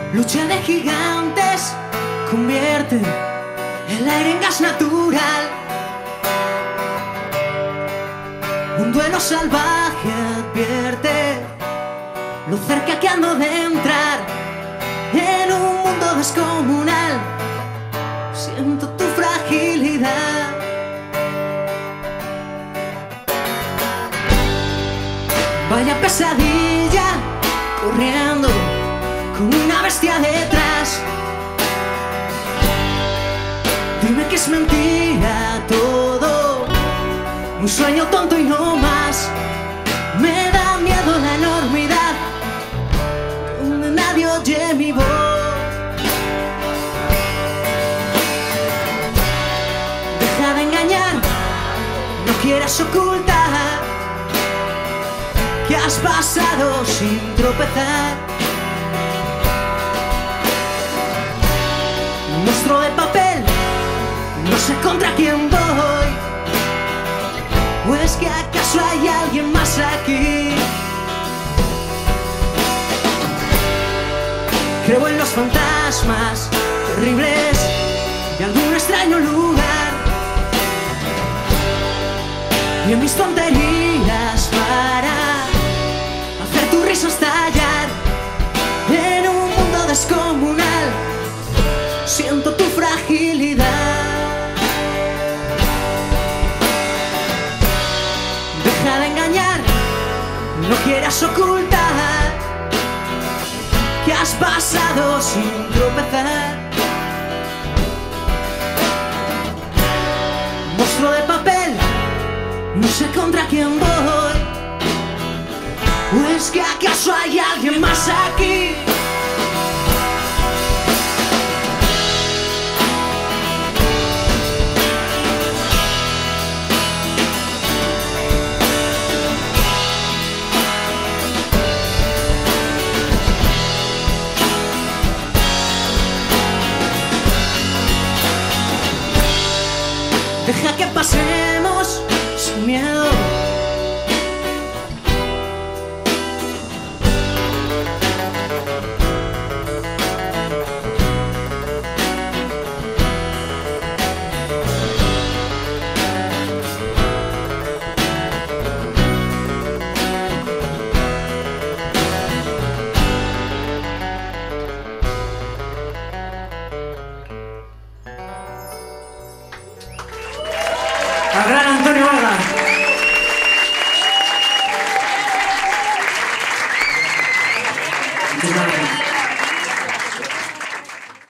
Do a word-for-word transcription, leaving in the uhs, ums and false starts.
Lucha de gigantes, convierte el aire en gas natural. Un duelo salvaje advierte lo cerca que ando de entrar en un mundo descomunal. Siento tu fragilidad. Vaya pesadilla, corriendo con una bestia detrás. Dime que es mentira todo, un sueño tonto y no más. Me da miedo la enormidad, donde nadie oye mi voz. Deja de engañar, no quieras ocultar que has pasado sin tropezar. Monstruo de papel, no sé contra quién voy. ¿O es que acaso hay alguien más aquí? Creo en los fantasmas terribles de algún extraño lugar y en mis tonterías para hacer tu risa estallar. En un mundo descomunal siento tu fragilidad. Deja de engañar, no quieras ocultar que has pasado sin tropezar. Monstruo de papel, no sé contra quién voy. ¿O es que acaso hay alguien más aquí? Deja que pasemos sin miedo. Al gran Antonio Vega.